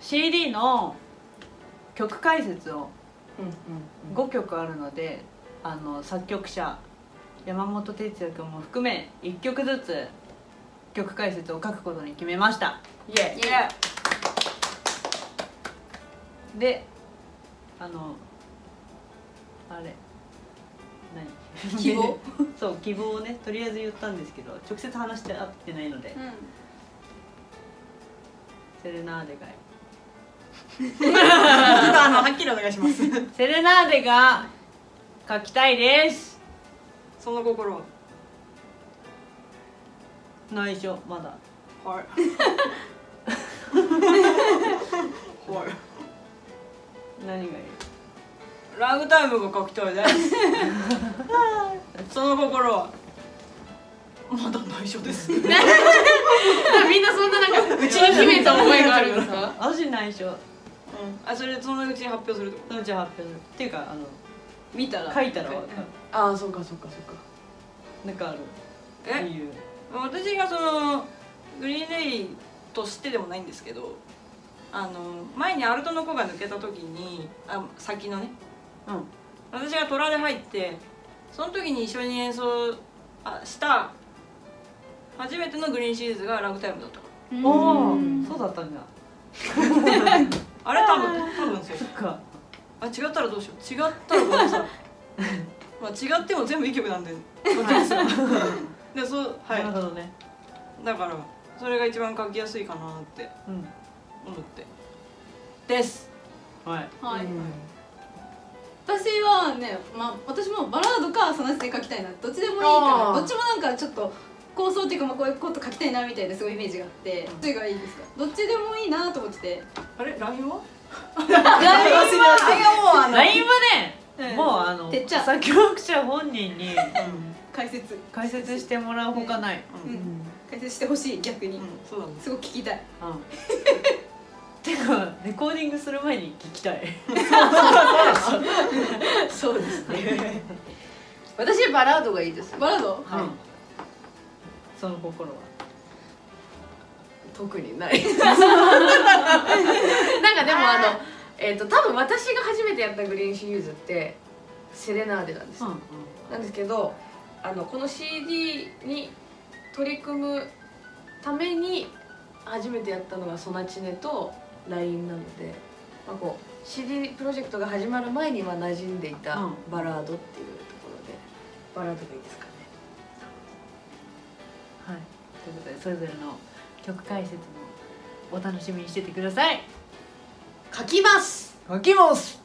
CD の曲解説を5曲あるので、作曲者山本哲也君も含め1曲ずつ曲解説を書くことに決めました。 イエイ。 であれ何希望そう希望をねとりあえず言ったんですけど直接話して会ってないので、セレナーデがはっきりお願いします。 セレナーデが書きたいです。 その心は内緒まだ。 はい。はい。 何がいい？ ラグタイムが書きたいです。その心はまだ内緒です。 みんなそんななんかうちに秘めた思いがあるのさ。 私内緒。 それそのうちに発表するってこと？ そのうち発表する。っていうか見たら書いたら分かる。 ああ、そうかそうかそうか。 なんかある。理由。 私がそのグリーンレイとしてでもないんですけど、前にアルトの子が抜けた時に先のね、私がトラで入ってその時に一緒に演奏した初めてのグリーンシリーズがラグタイムだったから。 おお、そうだったんだ。 あれ多分そう。 そっか。 違ったらどうしよう。違ったらごめんなさい。まあ違っても全部いい曲なんで。でそうはい。 なるほどね。 だからそれが一番書きやすいかなって思ってです。 はい。 はい。私はね、私もバラードかソナチで書きたいな、どっちでもいいから、どっちもなんかちょっと構想っていうか、こういうこと書きたいなみたいなすごいイメージがあって、どっちがいいですか？どっちでもいいなと思ってて。 あれ LINE は？ LINE はね、もう作曲者本人に解説してもらうほかない。 解説してほしい、逆に。 そうだね。 すごく聞きたい。 てかレコーディングする前に聞きたい。 そうですね。 私バラードがいいです。 バラード？ はい。その心は特にない。なんかでも多分私が初めてやったグリーンシリーズってセレナーデなんですよ。なんですけどこの CD に取り組むために初めてやったのがソナチネと LINE なので、こう CD プロジェクトが始まる前には馴染んでいたバラードっていうところでバラードがいいですかね。 はい、ということでそれぞれの曲解説もお楽しみにしててください。 書きます。 書きます。